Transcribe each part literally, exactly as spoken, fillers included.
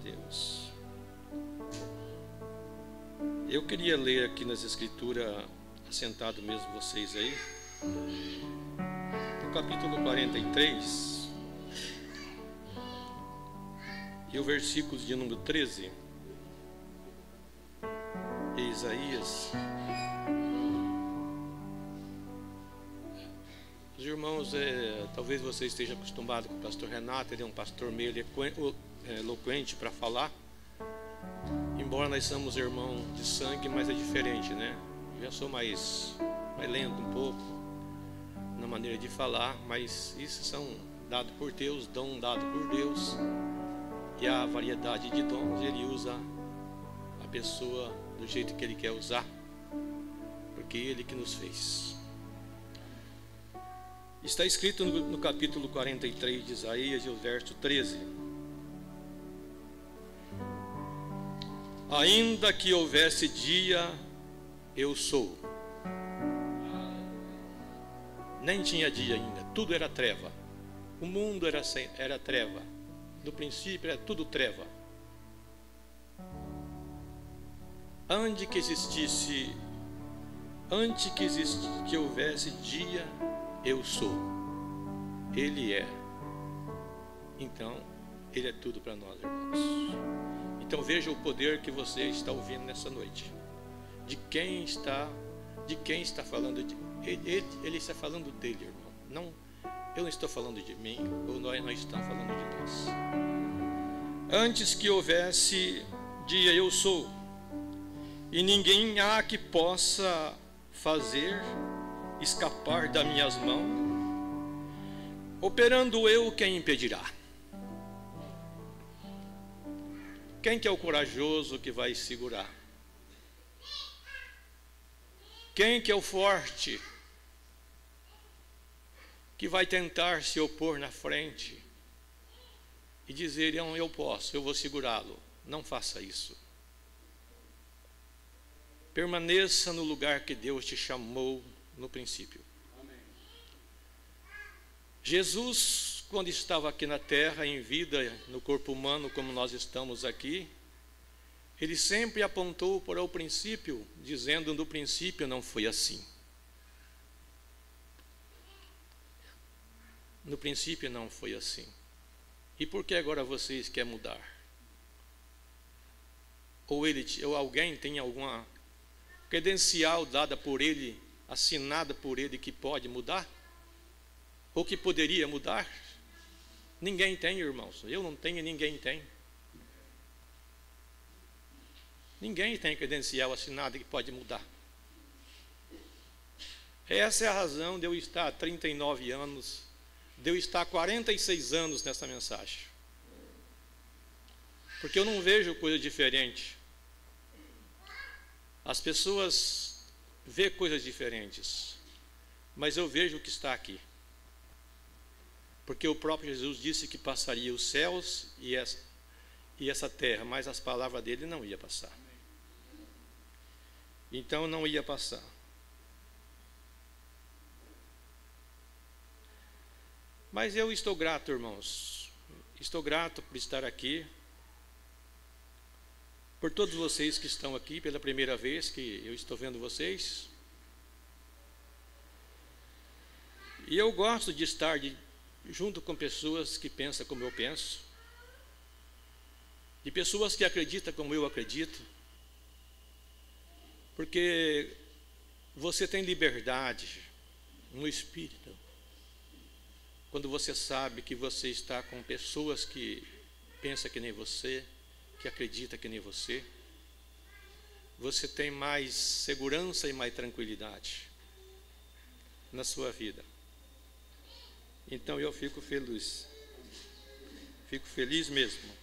Deus. Eu queria ler aqui nas Escrituras, assentado mesmo vocês aí, no capítulo quarenta e três, e o versículo de número treze, Isaías. Os irmãos, é, talvez você esteja acostumado com o pastor Renato, ele é um pastor meio eloquente para falar. Embora nós somos irmãos de sangue, mas é diferente, né? Eu já sou mais, mais lento um pouco na maneira de falar, mas isso são dados por Deus, dom dado por Deus. E a variedade de dons, ele usa a pessoa do jeito que ele quer usar, porque ele que nos fez. Está escrito no, no capítulo quarenta e três de Isaías, o verso treze: ainda que houvesse dia, eu sou. Nem tinha dia ainda, tudo era treva. O mundo era, sem, era treva. No princípio era tudo treva. Antes que existisse, antes que, existisse, que houvesse dia, eu sou. Ele é. Então, ele é tudo para nós, irmãos. Então veja o poder que você está ouvindo nessa noite. De quem está, de quem está falando de, ele, ele, ele está falando dele, irmão. Não, eu não estou falando de mim, ou nós não estamos falando de nós. Antes que houvesse dia, eu sou. E ninguém há que possa fazer escapar das minhas mãos. Operando eu, quem impedirá? Quem que é o corajoso que vai segurar? Quem que é o forte que vai tentar se opor na frente e dizer, não, eu posso, eu vou segurá-lo? Não faça isso. Permaneça no lugar que Deus te chamou no princípio. Amém. Jesus, quando estava aqui na terra, em vida, no corpo humano, como nós estamos aqui, ele sempre apontou para o princípio, dizendo, no princípio não foi assim. No princípio não foi assim. E por que agora vocês querem mudar? Ou, ele, ou alguém tem alguma credencial dada por ele, assinada por ele, que pode mudar? Ou que poderia mudar? Ninguém tem, irmãos. Eu não tenho e ninguém tem. Ninguém tem credencial assinado que pode mudar. Essa é a razão de eu estar há trinta e nove anos, de eu estar há quarenta e seis anos nessa mensagem. Porque eu não vejo coisa diferente. As pessoas vê coisas diferentes, mas eu vejo o que está aqui. Porque o próprio Jesus disse que passaria os céus e essa, e essa terra, mas as palavras dele não ia passar. Então não ia passar. Mas eu estou grato, irmãos. Estou grato por estar aqui. Por todos vocês que estão aqui pela primeira vez que eu estou vendo vocês. E eu gosto de estar de, junto com pessoas que pensam como eu penso. De pessoas que acreditam como eu acredito. Porque você tem liberdade no espírito. Quando você sabe que você está com pessoas que pensam que nem você, que acredita que nem você, você tem mais segurança e mais tranquilidade na sua vida. Então eu fico feliz, fico feliz mesmo,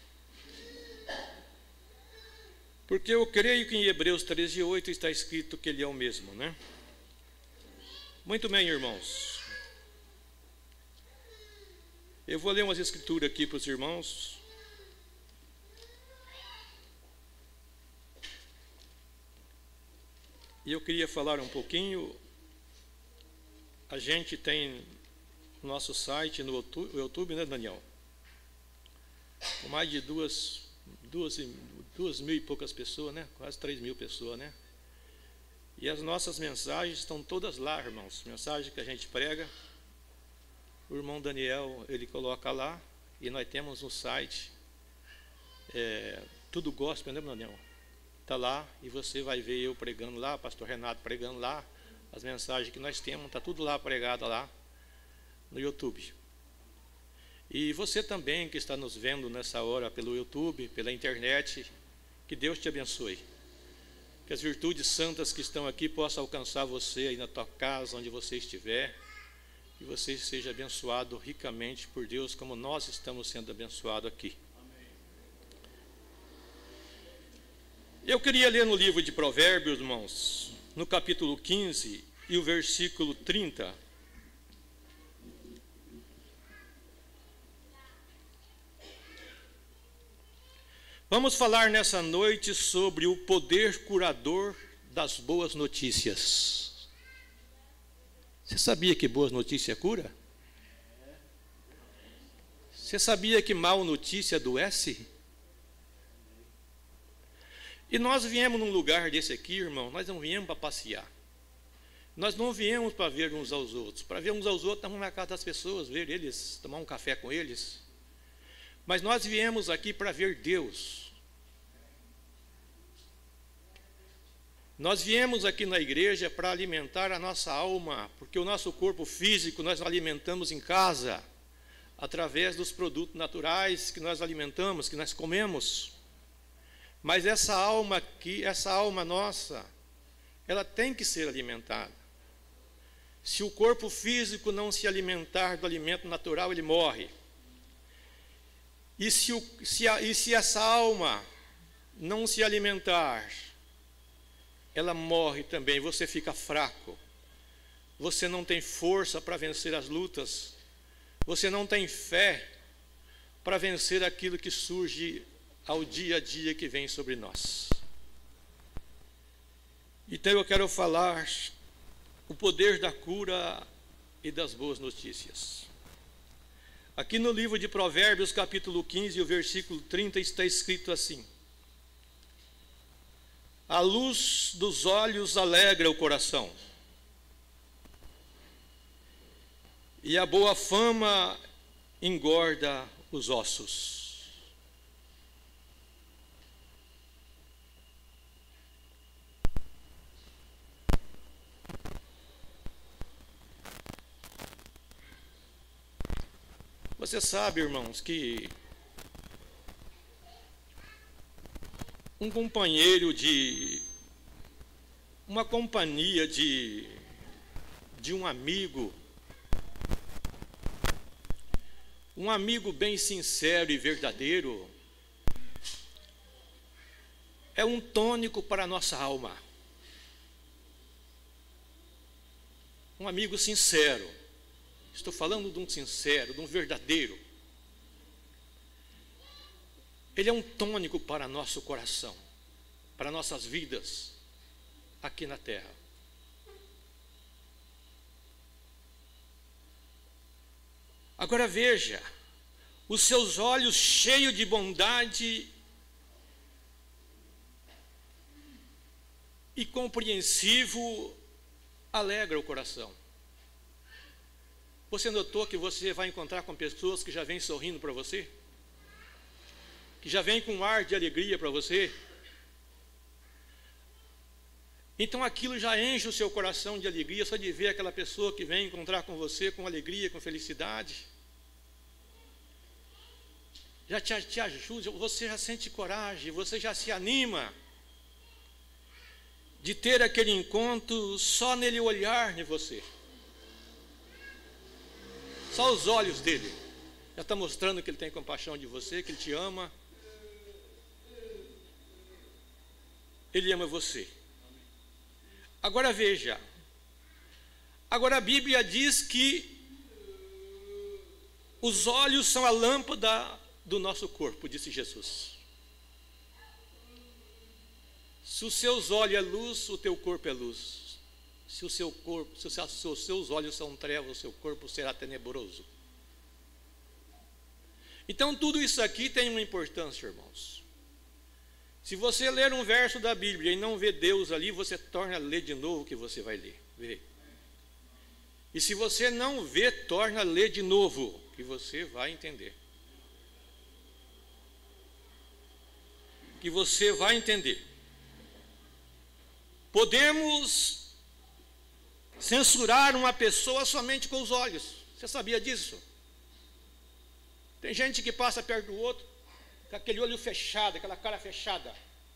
porque eu creio que em Hebreus treze, oito está escrito que Ele é o mesmo, né? Muito bem, irmãos, eu vou ler umas escrituras aqui para os irmãos. E eu queria falar um pouquinho. A gente tem o nosso site no YouTube, né, Daniel? Com mais de duas, duas, duas mil e poucas pessoas, né? Quase três mil pessoas, né? E as nossas mensagens estão todas lá, irmãos. Mensagem que a gente prega. O irmão Daniel, ele coloca lá. E nós temos no site. É, tudo gospel, né, Daniel? Está lá. E você vai ver eu pregando lá, pastor Renato pregando lá. As mensagens que nós temos, está tudo lá pregado lá no YouTube. E você também que está nos vendo nessa hora pelo YouTube, pela internet, que Deus te abençoe. Que as virtudes santas que estão aqui possam alcançar você aí na tua casa, onde você estiver. E você seja abençoado ricamente por Deus, como nós estamos sendo abençoados aqui. Amém. Eu queria ler no livro de Provérbios, irmãos, no capítulo quinze e o versículo trinta. Vamos falar nessa noite sobre o poder curador das boas notícias. Você sabia que boas notícias cura? Você sabia que mal notícia adoece? E nós viemos num lugar desse aqui, irmão, nós não viemos para passear. Nós não viemos para ver uns aos outros. Para ver uns aos outros, estamos na casa das pessoas, ver eles, tomar um café com eles. Mas nós viemos aqui para ver Deus. Nós viemos aqui na igreja para alimentar a nossa alma, porque o nosso corpo físico nós alimentamos em casa, através dos produtos naturais que nós alimentamos, que nós comemos. Mas essa alma aqui, essa alma nossa, ela tem que ser alimentada. Se o corpo físico não se alimentar do alimento natural, ele morre. E se, o, se, a, e se essa alma não se alimentar, ela morre também, você fica fraco. Você não tem força para vencer as lutas. Você não tem fé para vencer aquilo que surge ao dia a dia que vem sobre nós. Então eu quero falar o poder da cura e das boas notícias. Aqui no livro de Provérbios, capítulo quinze, o versículo trinta, está escrito assim: a luz dos olhos alegra o coração, e a boa fama engorda os ossos. Você sabe, irmãos, que um companheiro de, uma companhia de, de um amigo, um amigo bem sincero e verdadeiro, é um tônico para a nossa alma. Um amigo sincero. Estou falando de um sincero, de um verdadeiro. Ele é um tônico para nosso coração, para nossas vidas aqui na terra. Agora veja, os seus olhos cheios de bondade e compreensivo alegra o coração. Você notou que você vai encontrar com pessoas que já vêm sorrindo para você? Que já vêm com um ar de alegria para você? Então aquilo já enche o seu coração de alegria, só de ver aquela pessoa que vem encontrar com você com alegria, com felicidade. Já te, te ajuda, você já sente coragem, você já se anima de ter aquele encontro só nele olhar em você. Só os olhos dele já está mostrando que ele tem compaixão de você, que ele te ama. Ele ama você. Agora veja, agora a Bíblia diz que os olhos são a lâmpada do nosso corpo, disse Jesus. Se os seus olhos é luz, o teu corpo é luz. Se o seu corpo, se os seus olhos são trevas, o seu corpo será tenebroso. Então tudo isso aqui tem uma importância, irmãos. Se você ler um verso da Bíblia e não vê Deus ali, você torna a ler de novo o que você vai ler. Vê. E se você não vê, torna a ler de novo, que você vai entender. Que você vai entender. Podemos censurar uma pessoa somente com os olhos. Você sabia disso? Tem gente que passa perto do outro com aquele olho fechado, aquela cara fechada,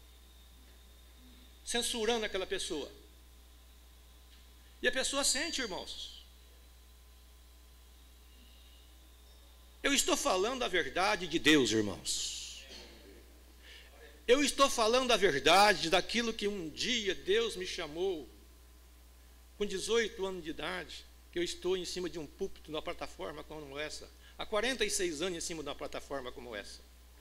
censurando aquela pessoa. E a pessoa sente, irmãos. Eu estou falando a verdade de Deus, irmãos. Eu estou falando a verdade daquilo que um dia Deus me chamou, com dezoito anos de idade, que eu estou em cima de um púlpito, numa plataforma como essa, há quarenta e seis anos em cima de uma plataforma como essa.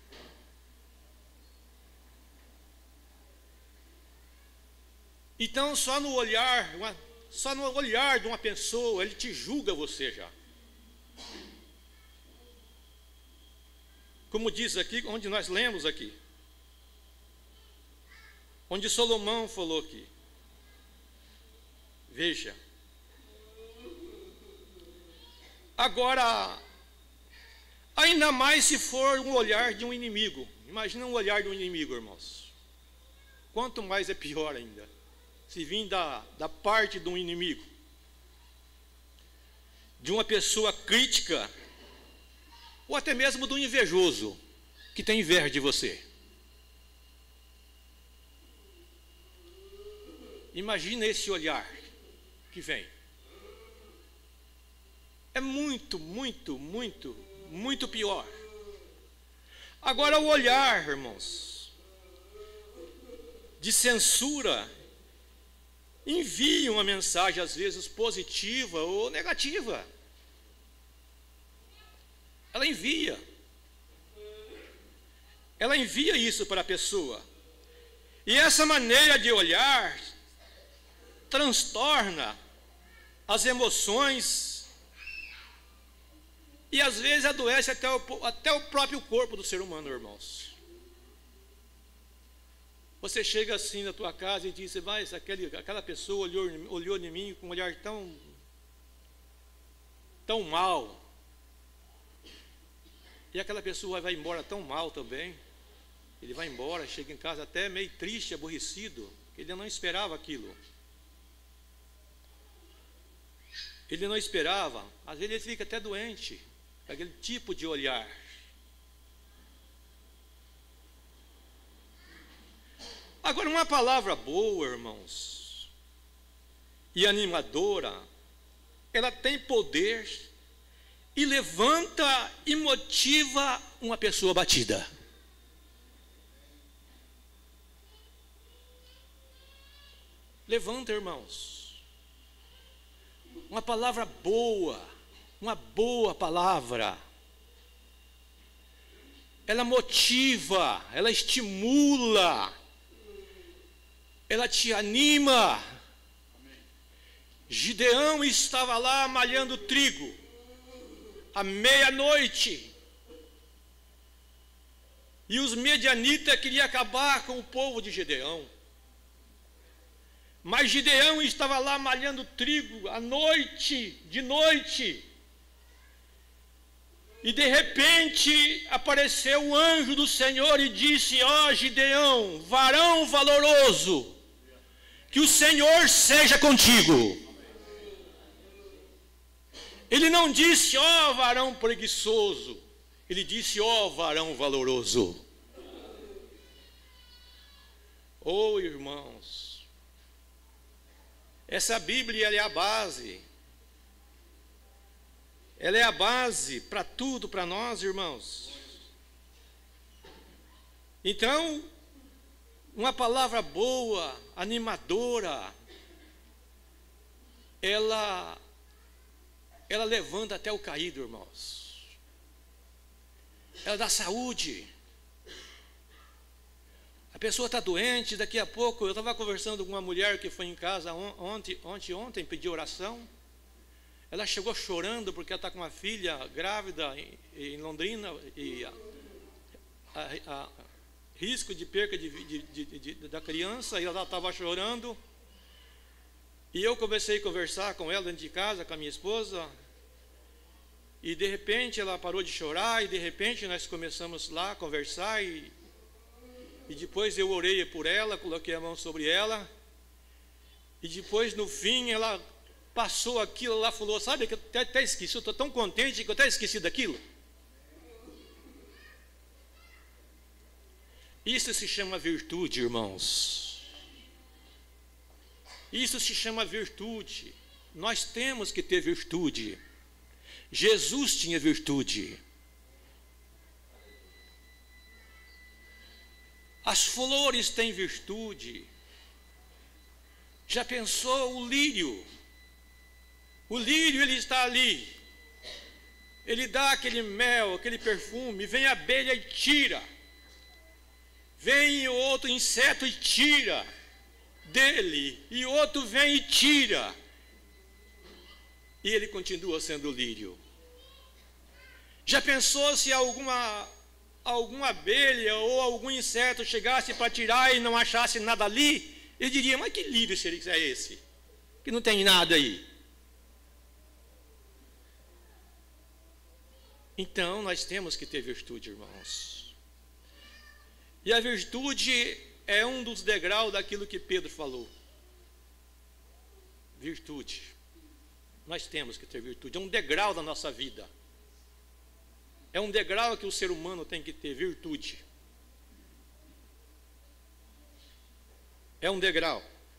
Então, só no olhar, uma, só no olhar de uma pessoa, ele te julga você já. Como diz aqui, onde nós lemos aqui, onde Salomão falou aqui. Veja. Agora, ainda mais se for um olhar de um inimigo. Imagina um olhar de um inimigo, irmãos. Quanto mais é pior ainda. Se vir da, da parte de um inimigo, de uma pessoa crítica, ou até mesmo do invejoso, que tem inveja de você. Imagina esse olhar que vem. É muito, muito, muito, muito pior. Agora o olhar, irmãos, de censura, envia uma mensagem às vezes positiva ou negativa. Ela envia. Ela envia isso para a pessoa. E essa maneira de olhar transtorna as emoções e às vezes adoece até o, até o próprio corpo do ser humano, irmãos. Você chega assim na tua casa e diz, mas aquele, aquela pessoa olhou, olhou em mim com um olhar tão, tão mal. E aquela pessoa vai embora tão mal também. Ele vai embora, chega em casa até meio triste, aborrecido. Ele não esperava aquilo. Ele não esperava. Às vezes ele fica até doente. Aquele tipo de olhar. Agora, uma palavra boa, irmãos, e animadora, ela tem poder e levanta e motiva uma pessoa abatida. Levanta, irmãos. Uma palavra boa, uma boa palavra. Ela motiva, ela estimula, ela te anima. Amém. Gideão estava lá malhando trigo, à meia-noite, e os medianitas queriam acabar com o povo de Gideão. Mas Gideão estava lá malhando trigo à noite, de noite, e de repente apareceu o anjo do Senhor e disse: ó oh, Gideão, varão valoroso, que o Senhor seja contigo. Ele não disse, ó oh, varão preguiçoso, ele disse, ó oh, varão valoroso. Oh, irmãos, essa Bíblia ela é a base, ela é a base para tudo para nós, irmãos. Então, uma palavra boa, animadora, ela, ela levanta até o caído, irmãos. Ela dá saúde. A pessoa está doente, daqui a pouco, eu estava conversando com uma mulher que foi em casa ontem, ontem, ontem, pediu oração. Ela chegou chorando porque ela está com uma filha grávida em, em Londrina e a, a, a risco de perca de, de, de, de, da criança, e ela estava chorando. E eu comecei a conversar com ela dentro de casa, com a minha esposa, e de repente ela parou de chorar, e de repente nós começamos lá a conversar, e, e depois eu orei por ela, coloquei a mão sobre ela, e depois no fim ela passou aquilo, ela falou, sabe que eu até, até esqueci, eu estou tão contente que eu até esqueci daquilo. Isso se chama virtude, irmãos. Isso se chama virtude. Nós temos que ter virtude. Jesus tinha virtude. As flores têm virtude. Já pensou o lírio? O lírio, ele está ali. Ele dá aquele mel, aquele perfume. Vem a abelha e tira. Vem outro inseto e tira dele, e outro vem e tira, e ele continua sendo lírio. Já pensou se alguma, alguma abelha ou algum inseto chegasse para tirar e não achasse nada ali? Ele diria, mas que lírio é esse? Que não tem nada aí. Então nós temos que ter virtude, irmãos. E a virtude é um dos degraus daquilo que Pedro falou. Virtude. Nós temos que ter virtude. É um degrau da nossa vida. É um degrau que o ser humano tem que ter, virtude. É um degrau.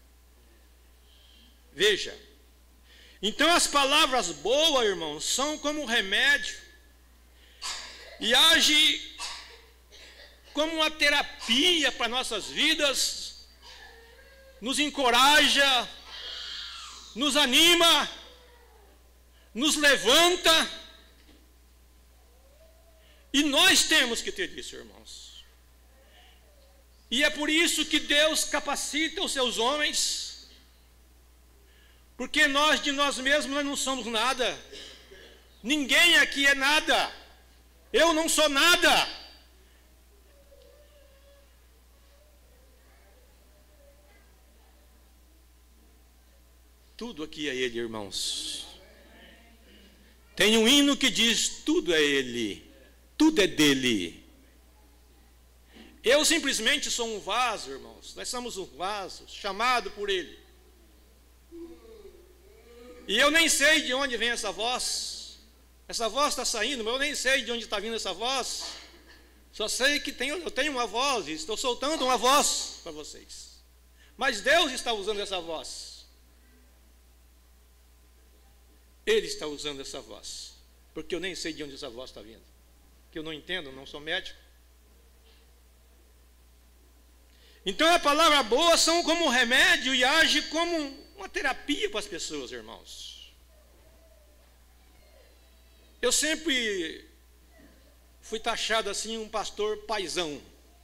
Veja. Então as palavras boas, irmãos, são como um remédio. E age como uma terapia para nossas vidas, nos encoraja, nos anima, nos levanta, e nós temos que ter isso, irmãos. E é por isso que Deus capacita os seus homens, porque nós de nós mesmos nós não somos nada, ninguém aqui é nada, eu não sou nada. Tudo aqui é Ele, irmãos. Tem um hino que diz, tudo é Ele, tudo é dele. Eu simplesmente sou um vaso, irmãos. Nós somos um vaso, chamado por Ele. E eu nem sei de onde vem essa voz. Essa voz está saindo, mas eu nem sei de onde está vindo essa voz. Só sei que tenho, eu tenho uma voz, e estou soltando uma voz para vocês. Mas Deus está usando essa voz. Ele está usando essa voz, porque eu nem sei de onde essa voz está vindo, que eu não entendo, não sou médico. Então a palavra boa são como um remédio e age como uma terapia para as pessoas, irmãos. Eu sempre fui taxado assim um pastor paizão,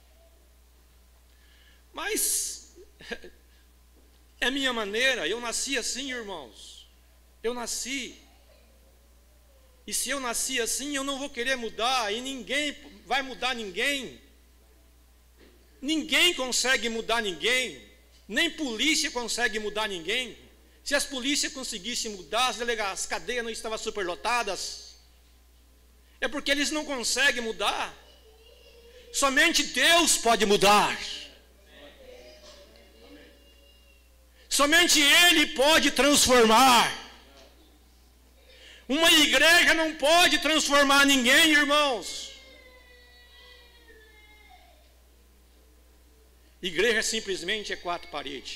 mas é minha maneira, eu nasci assim, irmãos. Eu nasci, e se eu nasci assim, eu não vou querer mudar, e ninguém vai mudar ninguém. Ninguém consegue mudar ninguém, nem polícia consegue mudar ninguém. Se as polícias conseguissem mudar, as, delegadas, as cadeias não estavam superlotadas. É porque eles não conseguem mudar. Somente Deus pode mudar. Somente Ele pode transformar. Uma igreja não pode transformar ninguém, irmãos. Igreja simplesmente é quatro paredes.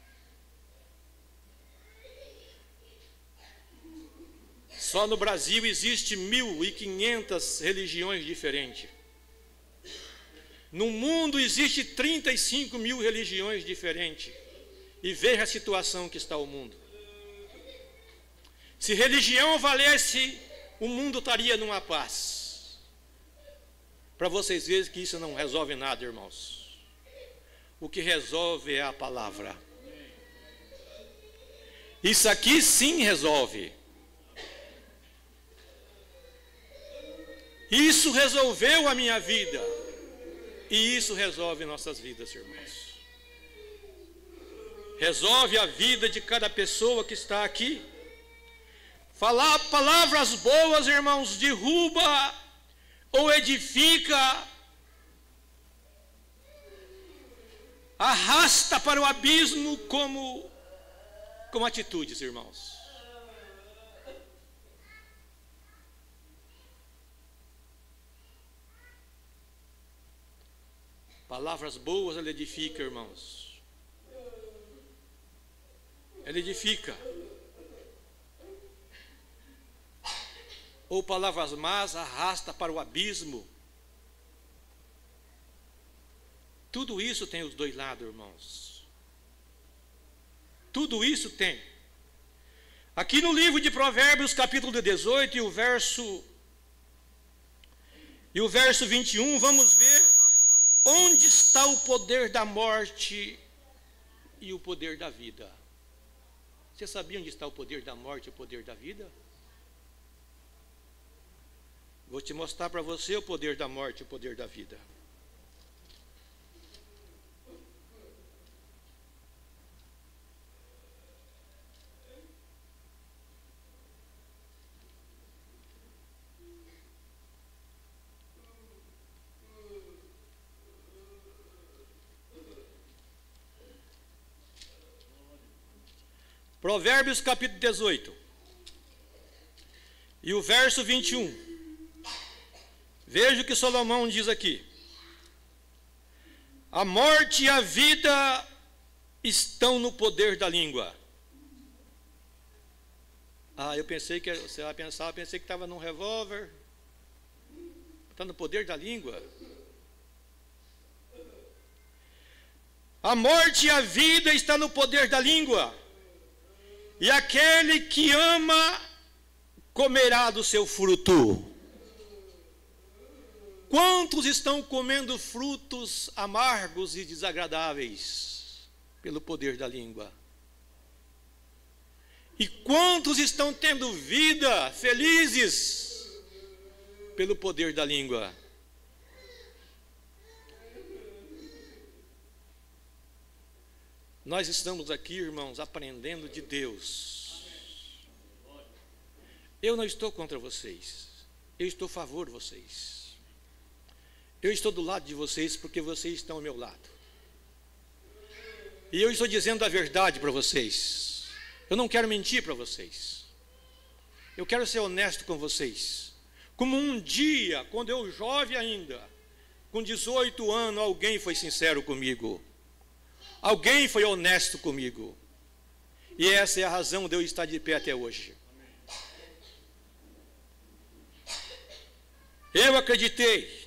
Só no Brasil existe mil e quinhentas religiões diferentes. No mundo existe trinta e cinco mil religiões diferentes. E veja a situação que está o mundo. Se religião valesse, o mundo estaria numa paz. Para vocês verem que isso não resolve nada, irmãos. O que resolve é a palavra. Isso aqui sim resolve. Isso resolveu a minha vida. E isso resolve nossas vidas, irmãos. Resolve a vida de cada pessoa que está aqui. Falar palavras boas, irmãos, derruba ou edifica, arrasta para o abismo como, como atitudes, irmãos. Palavras boas, ela edifica, irmãos. Ela edifica. Ou palavras más, arrasta para o abismo. Tudo isso tem os dois lados, irmãos. Tudo isso tem. Aqui no livro de Provérbios, capítulo dezoito, e o verso e o verso vinte e um, vamos ver onde está o poder da morte e o poder da vida. Você sabia onde está o poder da morte e o poder da vida? Vou te mostrar para você o poder da morte e o poder da vida. Provérbios capítulo dezoito e o verso vinte e um. Veja o que Salomão diz aqui: a morte e a vida estão no poder da língua. Ah, eu pensei que você vai pensar, eu pensei que estava num revólver. Está no poder da língua. A morte e a vida estão no poder da língua. E aquele que ama comerá do seu fruto. Quantos estão comendo frutos amargos e desagradáveis pelo poder da língua? E quantos estão tendo vida felizes pelo poder da língua? Nós estamos aqui, irmãos, aprendendo de Deus. Eu não estou contra vocês, eu estou a favor de vocês. Eu estou do lado de vocês porque vocês estão ao meu lado. E eu estou dizendo a verdade para vocês. Eu não quero mentir para vocês. Eu quero ser honesto com vocês. Como um dia, quando eu jovem ainda, com dezoito anos, alguém foi sincero comigo. Alguém foi honesto comigo. E essa é a razão de eu estar de pé até hoje. Eu acreditei.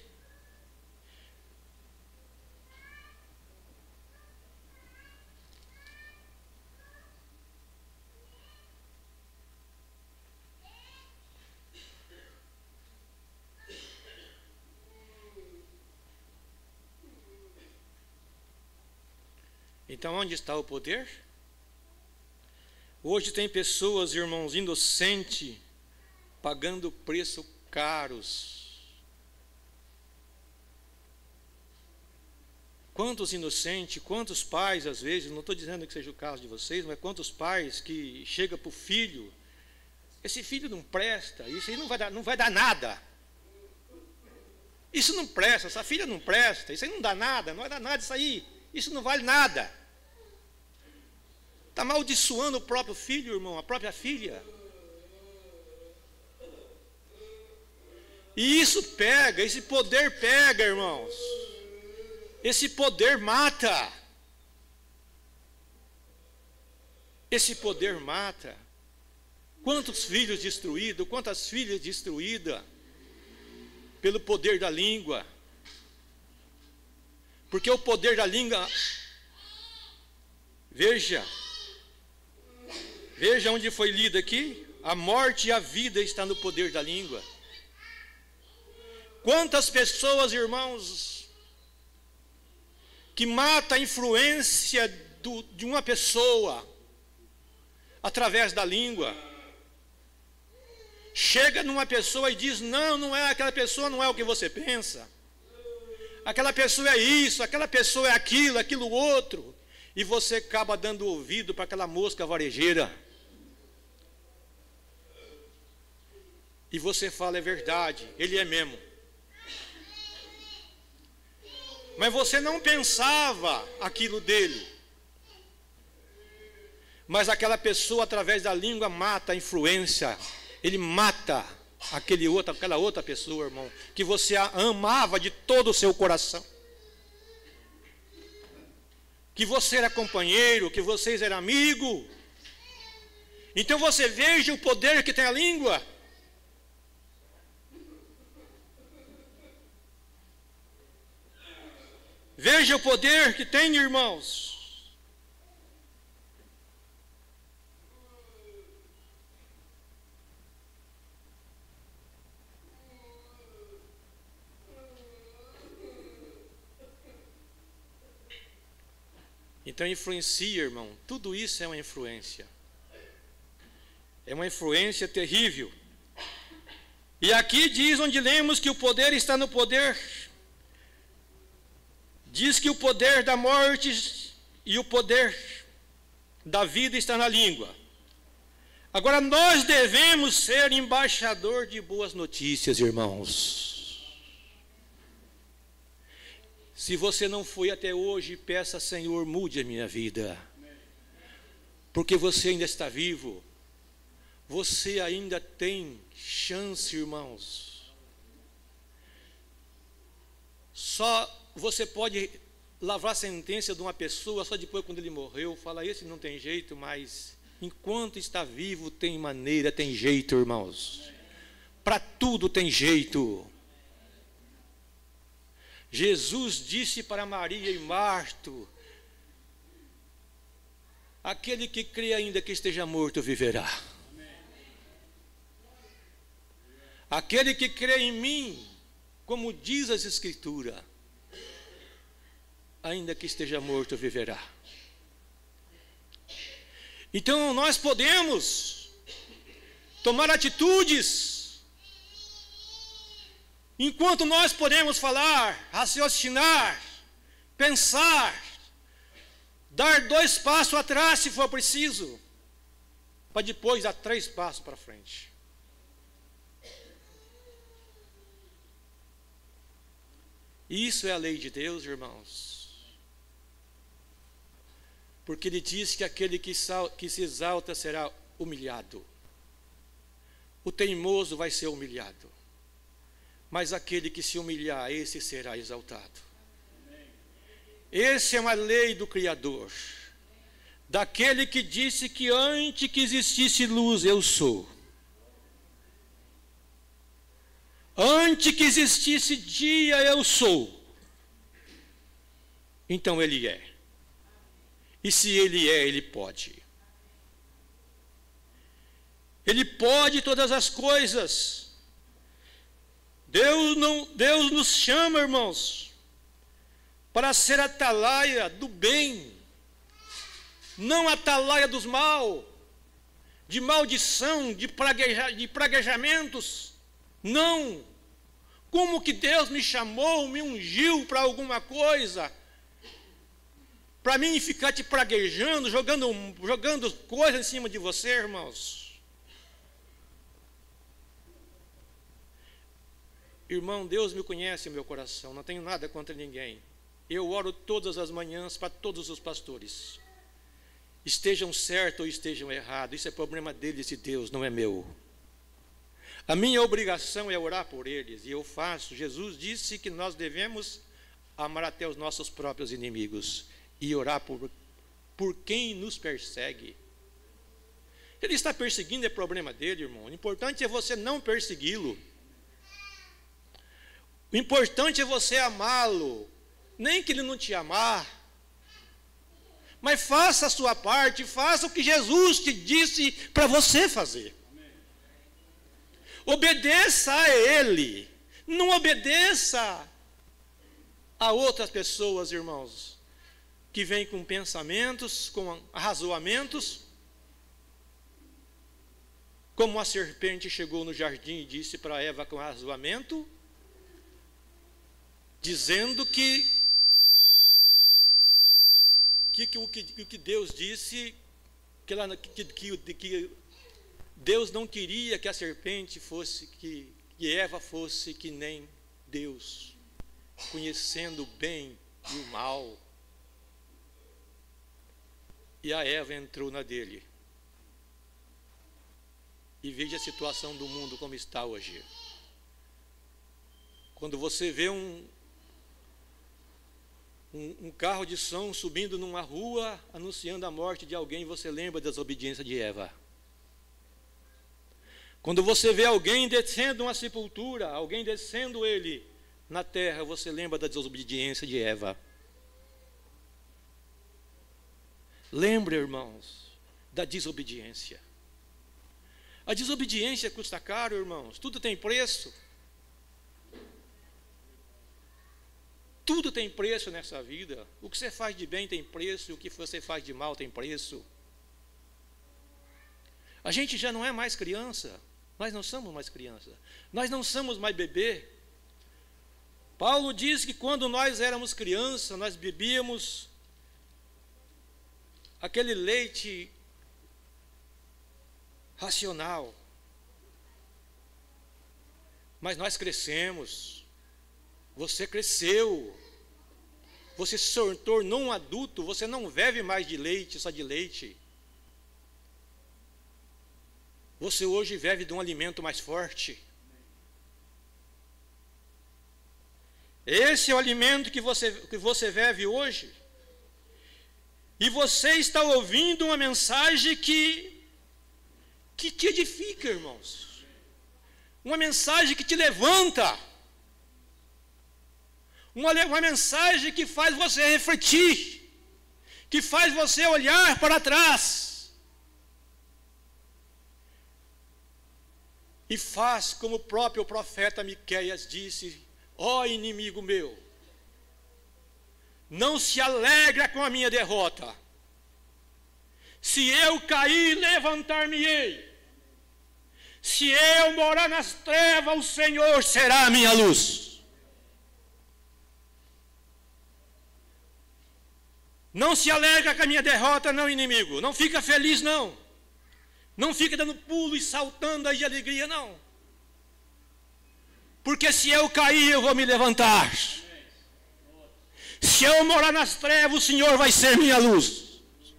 Então, onde está o poder? Hoje tem pessoas, irmãos, inocentes, pagando preços caros. Quantos inocentes, quantos pais, às vezes, não estou dizendo que seja o caso de vocês, mas quantos pais que chegam para o filho, esse filho não presta, isso aí não vai dar, não vai dar nada. Isso não presta, essa filha não presta, isso aí não dá nada, não vai dar nada isso aí, isso não vale nada. Está amaldiçoando o próprio filho, irmão, a própria filha. E isso pega, esse poder pega, irmãos. Esse poder mata. Esse poder mata. Quantos filhos destruídos, quantas filhas destruídas pelo poder da língua. Porque o poder da língua, veja, veja onde foi lido aqui, a morte e a vida está no poder da língua. Quantas pessoas, irmãos, que mata a influência do, de uma pessoa através da língua. Chega numa pessoa e diz, não, não é aquela pessoa, não é o que você pensa. aquela pessoa é isso, aquela pessoa é aquilo, aquilo outro, e você acaba dando ouvido para aquela mosca varejeira. E você fala, é verdade, ele é mesmo. Mas você não pensava aquilo dele. Mas aquela pessoa, através da língua, mata a influência. Ele mata aquele outro, aquela outra pessoa, irmão, que você amava de todo o seu coração. Que você era companheiro, que vocês eram amigos. Então você veja o poder que tem a língua. Veja o poder que tem, irmãos. Então influencia, irmão. Tudo isso é uma influência. É uma influência terrível. E aqui diz, onde lemos que o poder está no poder, diz que o poder da morte e o poder da vida está na língua. Agora nós devemos ser embaixador de boas notícias, irmãos. Se você não foi até hoje, peça, Senhor, mude a minha vida. Porque você ainda está vivo. Você ainda tem chance, irmãos. Só você pode lavrar a sentença de uma pessoa só depois quando ele morreu. Fala, esse não tem jeito, mas enquanto está vivo tem maneira, tem jeito, irmãos. Para tudo tem jeito. Jesus disse para Maria e Marto, aquele que crê ainda que esteja morto viverá. Aquele que crê em mim, como diz as Escrituras, ainda que esteja morto viverá. Então nós podemos tomar atitudes. Enquanto nós podemos falar, raciocinar, pensar, dar dois passos atrás se for preciso, para depois dar três passos para frente. Isso é a lei de Deus, irmãos. Porque ele diz que aquele que, sal, que se exalta será humilhado. O teimoso vai ser humilhado. Mas aquele que se humilhar, esse será exaltado. Essa é uma lei do Criador. Daquele que disse que antes que existisse luz, eu sou. Antes que existisse dia, eu sou. Então ele é. E se ele é, ele pode. Ele pode todas as coisas. Deus, não, Deus nos chama, irmãos, para ser atalaia do bem, não atalaia dos mal, de maldição, de, pragueja, de praguejamentos. Não. Como que Deus me chamou, me ungiu para alguma coisa, para mim ficar te praguejando, jogando, jogando coisas em cima de você, irmãos? Irmão, Deus me conhece o meu coração, não tenho nada contra ninguém. Eu oro todas as manhãs para todos os pastores. Estejam certos ou estejam errados, isso é problema deles e Deus, não é meu. A minha obrigação é orar por eles, e eu faço. Jesus disse que nós devemos amar até os nossos próprios inimigos e orar por, por quem nos persegue. Ele está perseguindo, é problema dele, irmão. O importante é você não persegui-lo. O importante é você amá-lo, nem que ele não te amar, mas faça a sua parte, faça o que Jesus te disse para você fazer. Obedeça a ele, não obedeça a outras pessoas, irmãos, que vêm com pensamentos, com arrazoamentos, como a serpente chegou no jardim e disse para Eva com arrazoamento: dizendo que, que, que, o, que o que Deus disse, que, ela, que, que, que Deus não queria que a serpente fosse, que, que Eva fosse que nem Deus, conhecendo o bem e o mal. E a Eva entrou na dele. E veja a situação do mundo como está hoje. Quando você vê um, um, um carro de som subindo numa rua, anunciando a morte de alguém, você lembra da desobediência de Eva. Quando você vê alguém descendo uma sepultura, alguém descendo ele na terra, você lembra da desobediência de Eva. Lembre, irmãos, da desobediência. A desobediência custa caro, irmãos. Tudo tem preço. Tudo tem preço nessa vida. O que você faz de bem tem preço, e o que você faz de mal tem preço. A gente já não é mais criança. Nós não somos mais criança. Nós não somos mais bebê. Paulo diz que quando nós éramos criança, nós bebíamos aquele leite racional. Mas nós crescemos. Você cresceu. Você se tornou um adulto. Você não bebe mais de leite, só de leite. Você hoje bebe de um alimento mais forte. Esse é o alimento que você, que você bebe hoje. E você está ouvindo uma mensagem que, que te edifica, irmãos. Uma mensagem que te levanta. Uma, uma mensagem que faz você refletir. Que faz você olhar para trás. E faz como o próprio profeta Miqueias disse: ó inimigo meu, não se alegra com a minha derrota. Se eu cair, levantar-me-ei. Se eu morar nas trevas, o Senhor será a minha luz. Não se alegra com a minha derrota, não, inimigo. Não fica feliz, não. Não fica dando pulo e saltando aí de alegria, não. Porque se eu cair, eu vou me levantar. Se eu morar nas trevas, o Senhor vai ser minha luz.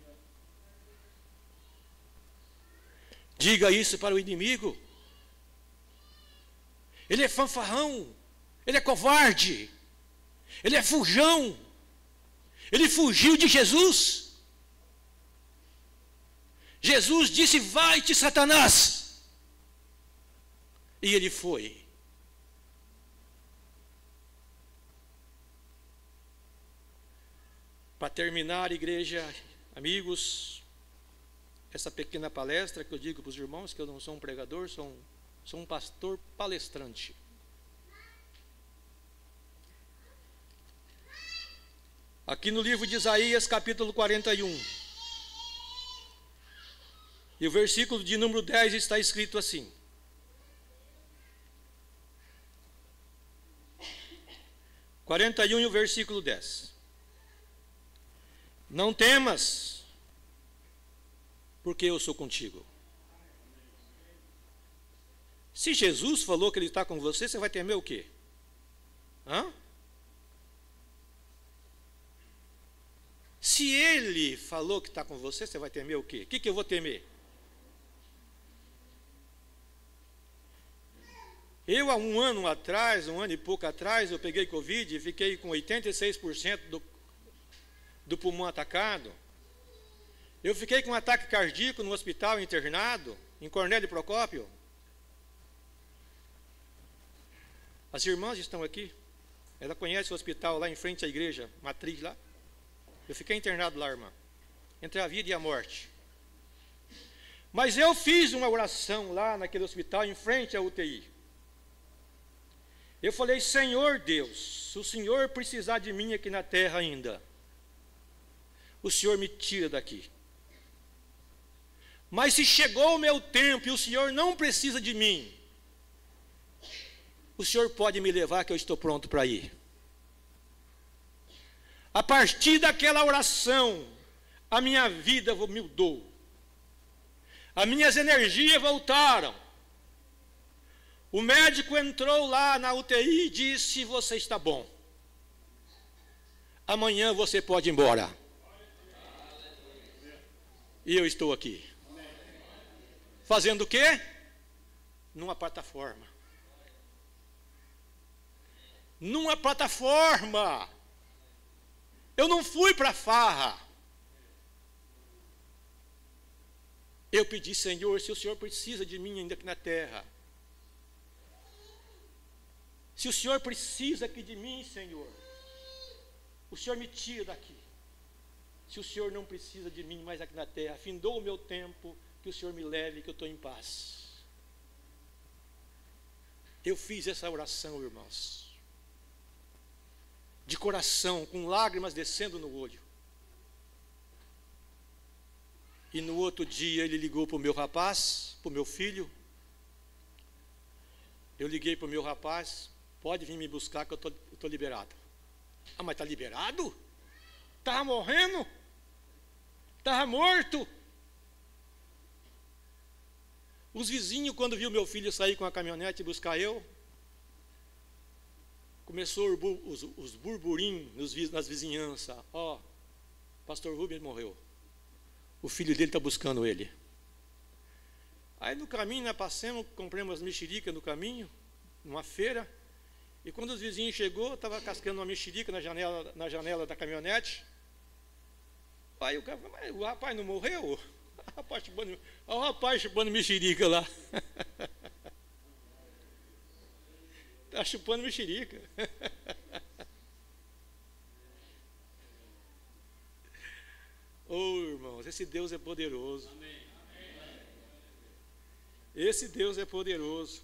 Diga isso para o inimigo. Ele é fanfarrão. Ele é covarde. Ele é fujão. Ele fugiu de Jesus. Jesus disse: vai-te, Satanás. E ele foi. Para terminar, igreja, amigos, essa pequena palestra que eu digo para os irmãos que eu não sou um pregador, sou um, sou um pastor palestrante. Aqui no livro de Isaías, capítulo quarenta e um. E o versículo de número dez está escrito assim: quarenta e um e o versículo dez. Não temas, porque eu sou contigo. Se Jesus falou que Ele está com você, você vai temer o quê? Hã? Se Ele falou que está com você, você vai temer o quê? O que, que eu vou temer? Eu, há um ano atrás, um ano e pouco atrás, eu peguei Covid e fiquei com oitenta e seis por cento do, do pulmão atacado. Eu fiquei com um ataque cardíaco no hospital internado, em Cornélio Procópio. As irmãs estão aqui. Ela conhece o hospital lá em frente à igreja, matriz lá. Eu fiquei internado lá, irmã, entre a vida e a morte. Mas eu fiz uma oração lá naquele hospital, em frente à U T I. Eu falei: Senhor Deus, se o Senhor precisar de mim aqui na terra ainda, o Senhor me tira daqui. Mas se chegou o meu tempo e o Senhor não precisa de mim, o Senhor pode me levar, que eu estou pronto para ir. A partir daquela oração, a minha vida mudou. As minhas energias voltaram. O médico entrou lá na U T I e disse: você está bom. Amanhã você pode ir embora. E eu estou aqui. Fazendo o quê? Numa plataforma. Numa plataforma. Eu não fui para a farra. Eu pedi: Senhor, se o Senhor precisa de mim ainda aqui na terra, se o Senhor precisa aqui de mim, Senhor, o Senhor me tira daqui. Se o Senhor não precisa de mim mais aqui na terra, findou o meu tempo, que o Senhor me leve, que eu estou em paz. Eu fiz essa oração, irmãos, de coração, com lágrimas descendo no olho. E no outro dia ele ligou para o meu rapaz, para o meu filho. Eu liguei para o meu rapaz: pode vir me buscar que eu estou liberado. Ah, mas está liberado? Estava morrendo? Estava morto? Os vizinhos, quando viu meu filho sair com a caminhonete e buscar eu, começou os, os burburinhos nas vizinhanças. Ó, oh, pastor Rubens morreu. O filho dele está buscando ele. Aí no caminho nós passamos, compramos umas mexericas no caminho, numa feira. E quando os vizinhos chegou, estava cascando uma mexerica na janela, na janela da caminhonete. Aí o, cara, mas o rapaz não morreu? O rapaz chupando, o rapaz chupando mexerica lá. Está chupando mexerica. Oh, irmãos, esse Deus é poderoso. Esse Deus é poderoso.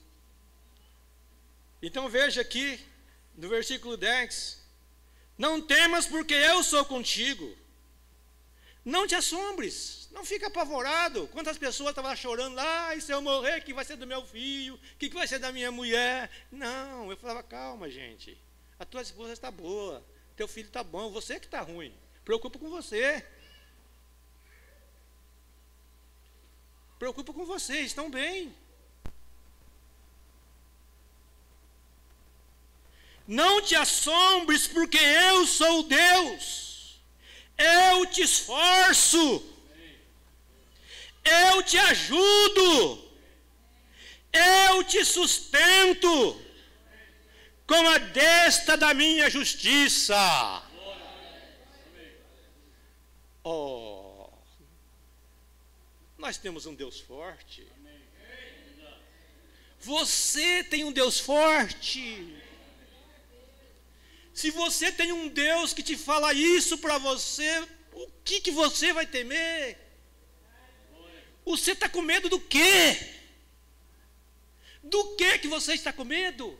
Então veja aqui, no versículo dez: não temas, porque eu sou contigo. Não te assombres, não fica apavorado. Quantas pessoas estavam chorando lá: e se eu morrer, que vai ser do meu filho? O que vai ser da minha mulher? Não, eu falava: calma, gente, a tua esposa está boa, teu filho está bom, você que está ruim. Preocupa com você. Preocupa com vocês, estão bem. Não te assombres, porque eu sou Deus. Eu te esforço. Eu te ajudo. Eu te sustento com a destra da minha justiça. Oh, nós temos um Deus forte. Você tem um Deus forte. Se você tem um Deus que te fala isso para você, o que, que você vai temer? Você está com medo do quê? Do que que você está com medo?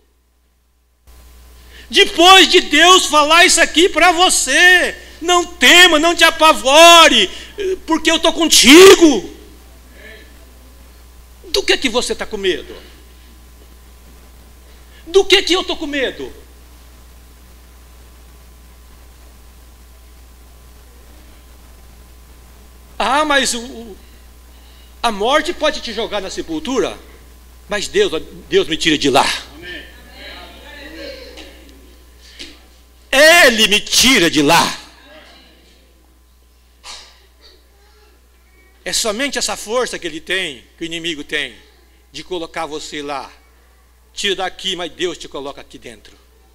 Depois de Deus falar isso aqui para você: não tema, não te apavore, porque eu estou contigo. Do que que você está com medo? Do que que eu estou com medo? Ah, mas o, a morte pode te jogar na sepultura, mas Deus, Deus me tira de lá. Ele me tira de lá. É somente essa força que ele tem, que o inimigo tem, de colocar você lá. Tira daqui, mas Deus te coloca aqui dentro.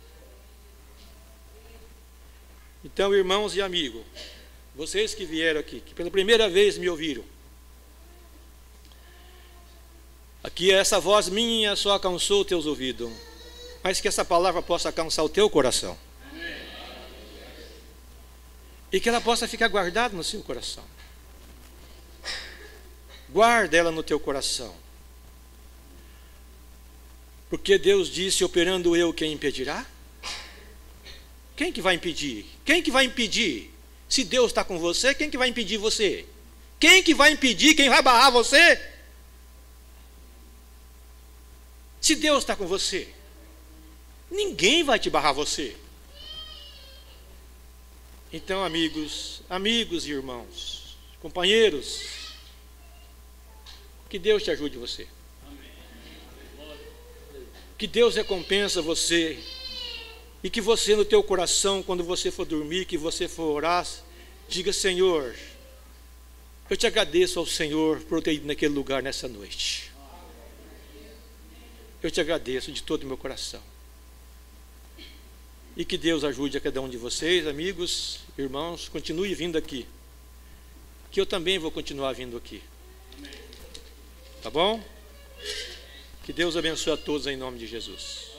Então, irmãos e amigos, vocês que vieram aqui, que pela primeira vez me ouviram, aqui essa voz minha só alcançou teus ouvidos, mas que essa palavra possa alcançar o teu coração. E que ela possa ficar guardada no seu coração. Guarda ela no teu coração. Porque Deus disse: operando eu, quem impedirá? Quem que vai impedir? Quem que vai impedir? Se Deus está com você, quem que vai impedir você? Quem que vai impedir? Quem vai barrar você? Se Deus está com você, ninguém vai te barrar você. Então, amigos, amigos e irmãos, companheiros, que Deus te ajude você. Que Deus recompensa você. E que você no teu coração, quando você for dormir, que você for orar, diga: Senhor, eu te agradeço ao Senhor por eu ter ido naquele lugar nessa noite. Eu te agradeço de todo o meu coração. E que Deus ajude a cada um de vocês, amigos, irmãos, continue vindo aqui. Que eu também vou continuar vindo aqui. Tá bom? Que Deus abençoe a todos em nome de Jesus.